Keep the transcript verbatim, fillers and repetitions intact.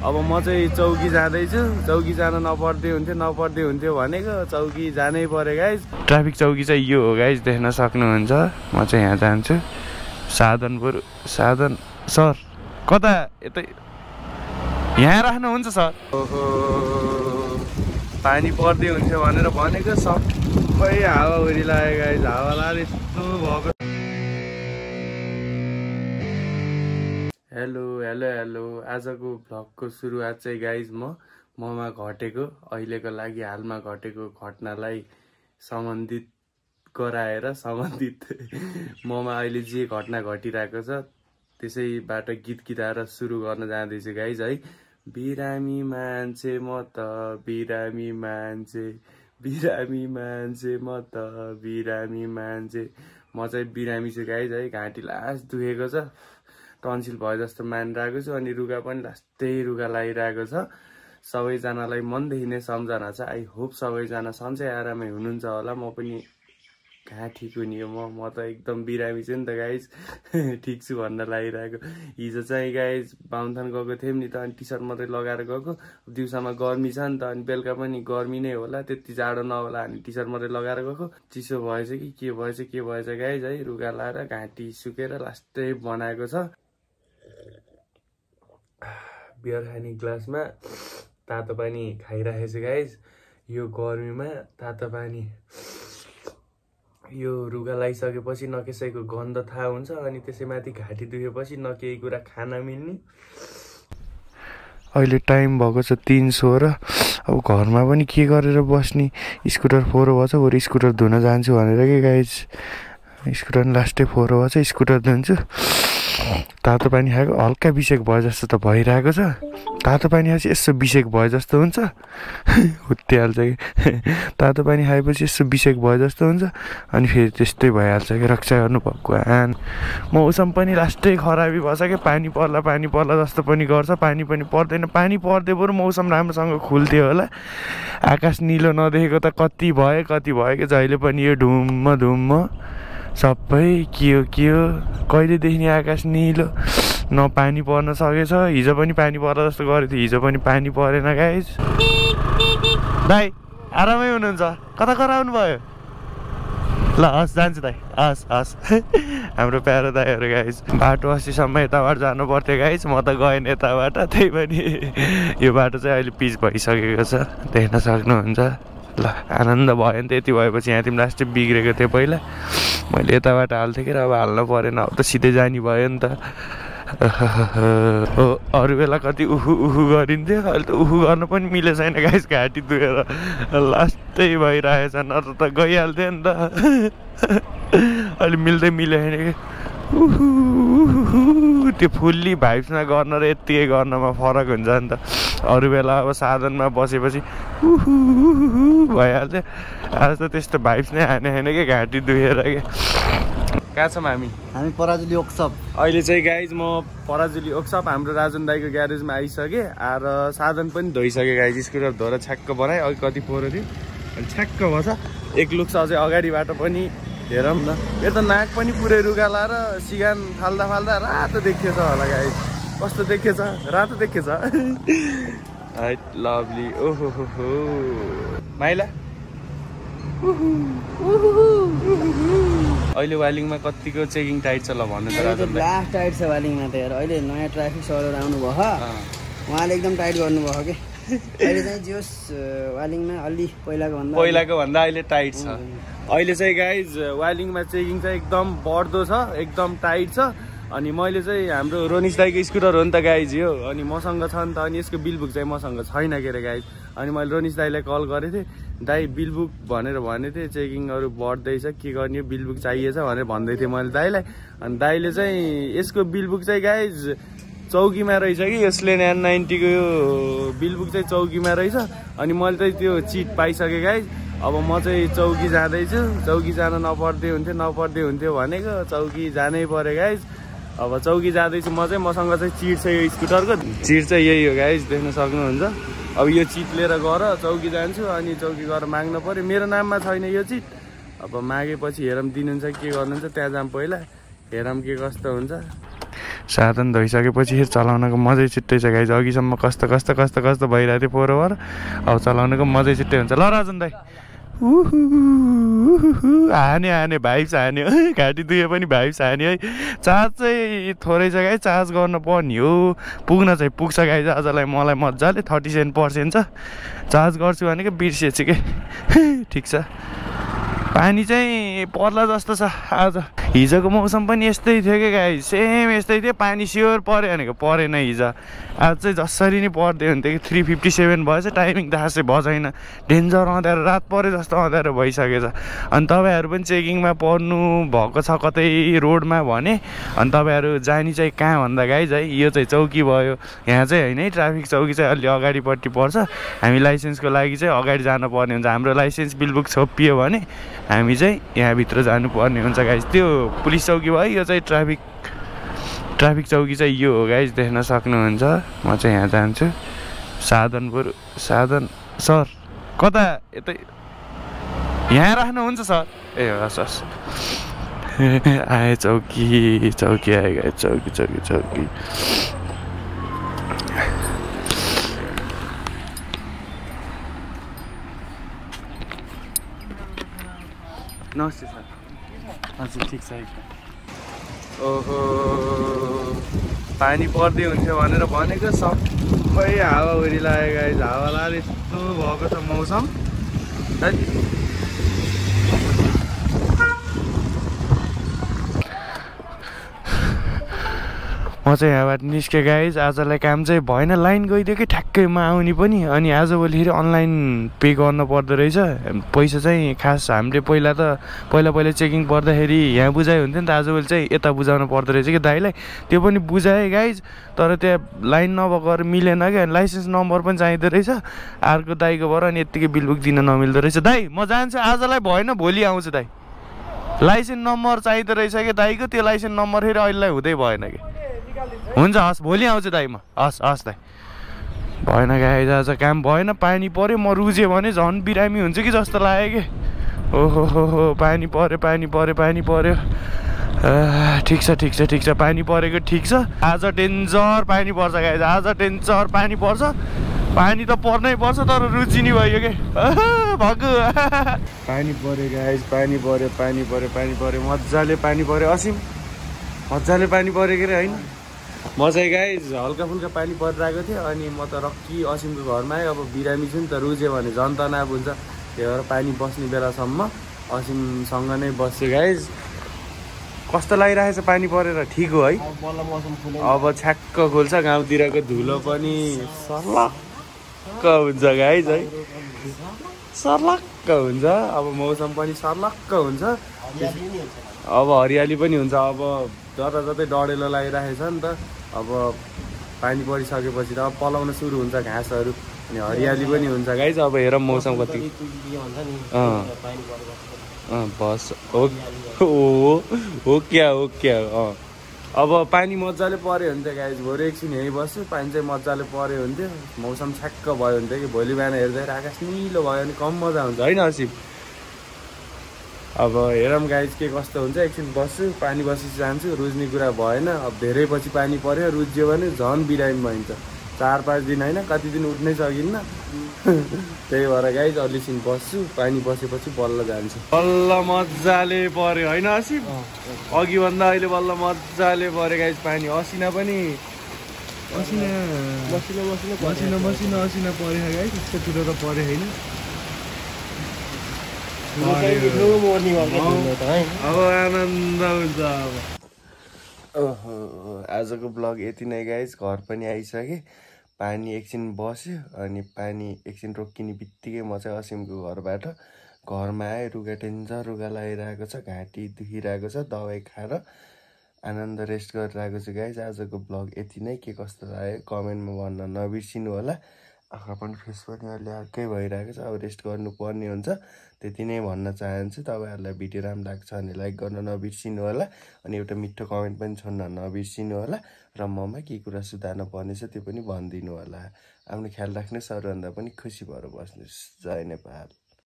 अब म चाहिँ चौकी जाँदैछु। चौकी जान नपर्दै हुन्थ्यो नपर्दै हुन्थ्यो भनेको चौकी जानै पर्यो गाइज। ट्राफिक चौकी चाहिँ यो हो गाइज, देख्न सक्नुहुन्छ। म चाहिँ यहाँ जान्छु। साधन बरु साधन सर कता यतै यहाँ राख्नुहुन्छ सर? ओहो पानी पर्दै हुन्थ्यो भनेर भनेको सबै हावा उडिलायो गाइज। हावा लाएर यस्तो भएको। हेलो हेलो हेलो आजको भ्लगको सुरुवात चाहिँ गाइज म ममा घटेको अहिलेको लागि हालमा घटेको घटनालाई सम्बन्धित गराएर सम्बन्धित ममा अहिले जे घटना घटिरहेको छ त्यसैबाट गीत गीताएर सुरु गर्न जाँदैछु गाइज है। बिरामी मान्छे म त बिरामी मान्छे बिरामी मान्छे म त बिरामी मान्छे। म चाहिँ बिरामी छु गाइज है। घाँटी लास्ट दुखेको छ, टन्सिल भयो जस्तो मानिरहेको छु अनि रुगा पनि लास्टै रुगा लागिरहेको छ। सबैजनालाई मनदेखि नै सम्झना छ। आई होप सबैजना सन्चै आरामै हुनुहुन्छ होला। म पनि कहाँ ठिक हुने हो, म म त एकदम बिरामी छु नि त गाइज। ठिक छु भन्न लागिरहेको। हिजो चाहिँ गाइज बाहुनथान गएको थियौँ नि त, अनि टी सर्ट मात्रै लगाएर गएको। दिउँसोमा गर्मी छ नि त, अनि बेलुका पनि गर्मी नै होला, त्यति जाडो नहोला, अनि टी सर्ट मात्रै लगाएर गएको। चिसो भएछ कि के भएछ के भएछ गाइज है। रुगा लाएर घाँटी सुकेर लास्टै बनाएको छ। बियर खाने ग्लासमा तातो पानी खाइरहेको छु गाइज। यो गर्मीमा तातो पानी, यो रुगा लगाइसकेपछि न कसैको गन्ध थाहा हुन्छ, अनि त्यसैमाथि घाँटी दुखेपछि न केही कुरा खान मिल्ने। अहिले टाइम भएको छ तीन सोह्र। अब घरमा पनि के गरेर बस्ने, स्कुटर फोहोर भएछ। बरु स्कुटर धुन जान्छु भनेर कि गाइज, स्कुटर लास्टै फोहोर भएछ, स्कुटर धुन्छु। तातो पानी खाएको हल्का बिसेक भयो जस्तो त भइरहेको छ। तातो पानी खाएपछि यसो बिसेक भयो जस्तो हुन्छ, हुत्तिहाल्छ कि। तातो पानी खाएपछि यसो बिसेक भयो जस्तो हुन्छ, अनि फेरि त्यस्तै भइहाल्छ कि। रक्षा गर्नु भगवान्। मौसम पनि लास्टै खराबी भएछ कि। पानी पर्ला पानी पर्ला जस्तो पनि गर्छ, पानी पनि पर्दैन। पानी पर्दै बरु मौसम राम्रोसँग खुल्थ्यो होला। आकाश निलो नदेखेको त कति भयो कति भयो कि जहिले पनि। यो ढुम्म धुम्म सबै के हो के हो, कहिलेदेखि आकाश निलो, न पानी पर्न सकेछ। हिजो पनि पानी पर्ला जस्तो गरेको थियो, हिजो पनि पानी परेन गाइज। दाइ आरामै हुनुहुन्छ? कता कराउनु भयो? ल हस् जान्छु दाइ, हस् हस्। हाम्रो प्यारो दाइहरू गाइज। बाटो अस्तिसम्म यताबाट जानु पर्थ्यो गाइज, म त गएन यताबाट। त्यही पनि यो बाटो चाहिँ अहिले पिच भइसकेको छ, देख्न सक्नुहुन्छ। ल आनन्द भयो नि त। यति भएपछि यहाँ तिमी लास्टै बिग्रेको थियो पहिला। मैले यताबाट हाल्थेँ कि अब हाल्नु परेन, अब त सिधै जाने भयो नि त। हो अरू बेला कति उहु उहु गरिन्थ्यो, अहिले त उहु गर्न पनि मिले छैन गाइस। घाँटी दुखेर लास्टै भइरहेछ, नत्र त गइहाल्थ्यो नि त। अहिले मिल्दै मिलेन कि। उहु त्यो फुल्ली भाइब्समा गर्न र यत्तिकै गर्नमा फरक हुन्छ नि त। अरू बेला अब साधनमा बसेपछि उहु भइहाल्थ्यो, आज त त्यस्तो भाइब्स नै हाने होइन कि घाँटी दुखेर के। कहाँ छौँ हामी? हामी पराजुली वर्कसप। अहिले चाहिँ गाइज म पराजुली वर्कसप हाम्रो राजन दाईको ग्यारेजमा आइसकेँ। आएर साधन पनि धोइसकेँ गाइज। स्कुटर धोएर छ्याक्क बनाएँ। अघि कति फोहोर थियो, अनि छ्याक्क भएछ। एक लुक्स अझै अगाडिबाट पनि हेरौँ न। यो त नाक पनि पुरै रुगा लाएर सिगान फाल्दा फाल्दा रातो देखिएछ होला गाइज। कस्तो देखिएछ? रातो देखिएछ। Height lovely. ओहो हो हो माइला। अहिले वालिङमा कतिको चेकिङ टाइट छ ल भन्नु त? लास्ट टाइट छ वालिङमा त यार। अहिले नयाँ ट्राफिक सरहरू आउनु भयो, उहाँले एकदम टाइट गर्नुभयो कि। अहिले चाहिँ जोस वालिङमा अलि पहिलाको भन्दा पहिलाको भन्दा अहिले टाइट छ। अहिले चाहिँ गाइज वालिङमा चेकिङ चाहिँ एकदम बढ्दो छ, एकदम टाइट छ। अनि मैले चाहिँ हाम्रो रोनिस दाईको स्कुटर हो नि त गाइज यो, अनि मसँग छ नि त। अनि यसको बिलबुक चाहिँ मसँग छैन के अरे गाइज। अनि मैले रोनिस दाईलाई कल गरेको थिएँ, दाई बिलबुक भनेर भनेको थिएँ, चेकिङहरू बढ्दैछ के गर्ने, बिलबुक चाहिएछ भनेर भन्दै थिएँ मैले दाईलाई। अनि दाईले चाहिँ यसको बिलबुक चाहिँ गाइज चौकीमा रहेछ कि, यसले एन नाइन्टीको यो बिलबुक चाहिँ चौकीमा रहेछ। अनि मैले चाहिँ त्यो चिट पाइसकेँ गाइज। अब म चाहिँ चौकी जाँदैछु। चौकी जान नपर्दै हुन्थ्यो नपर्दै हुन्थ्यो भनेको चौकी जानै पर्यो गाइज। अब चौकी जाँदैछु म चाहिँ। मसँग चाहिँ चिट छ, यो स्कुटरको चिट चाहिँ यही हो गाइज, देख्न सक्नुहुन्छ। अब यो चिट लिएर गएर चौकी जान्छु, अनि चौकी गएर माग्नु पर्यो। मेरो नाममा छैन यो चिट। अब मागेपछि हेरौँ दिनुहुन्छ के गर्नुहुन्छ, त्यहाँ जाऊँ पहिला हेरौँ के कस्तो हुन्छ। साधन धोइसकेपछि फेरि चलाउनको मजै छिट्टै छ गाइज। अघिसम्म कस्तो कस्तो कस्तो कस्तो भइरहेको थियो फोहोर ओभर, अब चलाउनुको मजै छिट्टै हुन्छ। ल राजन दाइ उहु हान्यो हान्यो भाइब्स हान्यो घाँटी दुखे पनि भाइब्स हान्यो है। चार्ज चाहिँ थोरै छ गाइज, चार्ज गर्नु पर्ने हो, पुग्न चाहिँ पुग्छ गाइज। आजलाई मलाई मजाले थर्टी सेभेन पर्सेन्ट छ, चार्ज गर्छु भनेको बिर्सिएछु कि ठिक छ। पानी चाहिँ पर्ला जस्तो छ आज। हिजोको मौसम पनि यस्तै थियो कि गाइज, सेम यस्तै थियो, पानी स्योर पऱ्यो भनेको परेन हिजो। आज चाहिँ जसरी नै पर्दै हुन्थ्यो कि थ्री फिफ्टी सेभेन भएछ, टाइमिङ त खासै भएन, डेन्जर अँध्यारो रात पऱ्यो जस्तो अँध्यारो भइसकेछ। अनि तपाईँहरू पनि चेकिङमा पर्नु भएको छ कतै रोडमा भने, अनि तपाईँहरू जाने चाहिँ कहाँ भन्दा गाइज है, यो चाहिँ चौकी भयो। यहाँ चाहिँ होइन है, ट्राफिक चौकी चाहिँ अलि अगाडिपट्टि पर्छ। हामी लाइसेन्सको लागि चाहिँ अगाडि जानुपर्ने हुन्छ। हाम्रो लाइसेन्स बिलबुक छोपियो भने हामी चाहिँ यहाँभित्र जानुपर्ने हुन्छ गाइज। त्यो पुलिस चौकी भयो, यो चाहिँ ट्राफिक ट्राफिक चौकी चाहिँ यो हो गाइज, देख्न सक्नुहुन्छ। म चाहिँ यहाँ जान्छु। साधन बरु साधन सर कता यतै यहाँ राख्नुहुन्छ सर? ए हस् हस् आए चौकी चौकी आयो गाइज, चौकी चौकी चौकी। नमस्ते सर। हजुर ठिक छ एकदम। ओहो पानी पर्दै हुन्थ्यो भनेर भनेको सबै हावाहुरी लाग्यो गाइज। हावा लाग्यो यस्तो भएको छ मौसम। म चाहिँ यहाँबाट निस्केँ गाइज। आजलाई काम चाहिँ भएन, लाइन गइदियो कि ठ्याक्कैमा आउने पनि। अनि आजभोलि फेरि अनलाइन पे गर्नु पर्दो रहेछ पैसा चाहिँ। खास हामीले पहिला त पहिला पहिला चेकिङ पर्दाखेरि यहाँ बुझाइ हुन्थ्यो नि त, आजभोलि चाहिँ यता बुझाउनु पर्दो रहेछ कि दाइलाई। त्यो पनि बुझाएँ गाइज, तर त्यहाँ लाइन नभएको मिलेन क्या। लाइसेन्स नम्बर पनि चाहिँदो रहेछ अर्को दाइकोबाट, अनि यत्तिकै बिलबुक दिन नमिल्दो रहेछ। दाइ म जान्छु, आजलाई भएन भोलि आउँछु दाइ। लाइसेन्स नम्बर चाहिँदो रहेछ कि दाइको, त्यो लाइसेन्स नम्बर फेरि अहिलेलाई हुँदै भएन कि। हुन्छ हस् भोलि आउँछु दाइ म। हस् हस् दाइ। भएन गाइज, आज काम भएन, पानी पऱ्यो। म रुजेँ भने झन् बिरामी हुन्छ कि जस्तो लाग्यो कि। ओहो हो हो पानी पऱ्यो पानी पऱ्यो पानी पऱ्यो। ठिक छ ठिक छ ठिक छ, पानी परेको ठिक छ। आज डेन्जर पानी पर्छ गाइज, आज डेन्जर पानी पर्छ। पानी त पर्नै पर्छ, तर रुचिनी भयो कि भक्कु पानी पऱ्यो गाइज, पानी पऱ्यो पानी पऱ्यो पानी पऱ्यो मजाले पानी पऱ्यो। असिम मजाले पानी पऱ्यो के अरे होइन। म चाहिँ गाइज हल्का फुल्का पानी परिरहेको थियो, अनि म त रक्की असिमको घरमा आएँ। अब बिरामी छु नि त, रुज्यो भने झन् तनाव हुन्छ, त्यही भएर पानी बस्ने बेलासम्म असिमसँग नै बस्छु गाइज। कस्तो लागिरहेछ पानी परेर? ठिक हो है, अब छ्याक्क खोल्छ। गाउँतिरको धुलो पनि सर्लक्क हुन्छ गाइज है, सर्लक्क हुन्छ। अब मौसम पनि सर्लक्क हुन्छ, अब हरियाली पनि हुन्छ। अब जता जतै डढेलो लागिरहेको छ नि त। अब पानी परिसकेपछि त अब पलाउन सुरु हुन्छ घाँसहरू, अनि हरियाली पनि हुन्छ गाइज। अब हेरौँ मौसम कति अँ बस हो हो क्या हो क्या। अँ अब पानी मजाले पऱ्यो हुन्थ्यो गाइज, भोलि एकछिन यहीँ बस्छु। पानी चाहिँ मजाले पऱ्यो हुन्थ्यो, मौसम छ्याक्क भयो हुन्थ्यो कि। भोलि बिहान हेर्दाखेरि आकाश निलो भयो भने कम मजा हुन्छ होइन असिम? अब हेरौँ गाइज के कस्तो हुन्छ। एकछिन बस्छु, पानी बसेपछि जान्छु। रुज्ने कुरा भएन, अब धेरै पछि पानी पऱ्यो, रुज्यो भने झन् बिरामी भइन्छ। चार पाँच दिन होइन, कति दिन उठ्नै सकिन्न। त्यही भएर गाइज अलिकति बस्छु, पानी बसेपछि बल्ल जान्छु। बल्ल मजाले पऱ्यो होइन असिम? अघिभन्दा अहिले बल्ल मजाले पऱ्यो गाइज पानी। असिना पनि असिना मसिनो मसिनो मसिनो मसिनो असिना पऱ्यो गाइज, यस्तो ठुलो त पऱ्यो होइन। अब आनन्द हुन्छ। अब ओहो आजको ब्लग यति नै गाइज। घर पनि आइसकेँ, पानी एकछिन बस्यो, अनि पानी एकछिन रोकिने बित्तिकै म चाहिँ असिमको घरबाट घरमा आएँ। रुगा टेन्जर रुगा लागिरहेको छ, घाँटी दुखिरहेको छ, दबाई खाएर आनन्द रेस्ट गरिरहेको छु गाइज। आजको ब्लग यति नै। के कस्तो लाग्यो कमेन्टमा भन्न नबिर्सिनु होला। आँखा पनि फेस पनि अहिले अर्कै भइरहेको छ, अब रेस्ट गर्नुपर्ने हुन्छ। त्यति नै भन्न चाहन्छु। तपाईँहरूलाई भिडियो राम्रो लाग्छ भने लाइक गर्न नबिर्सिनु होला, अनि एउटा मिठो कमेन्ट पनि छोड्न नबिर्सिनु होला, र ममा के कुरा सुधार्न पर्नेछ त्यो पनि भनिदिनु होला। आफ्नो ख्याल राख्नुहोस्, अरूभन्दा पनि खुसी भएर बस्नुहोस्। जय नेपाल।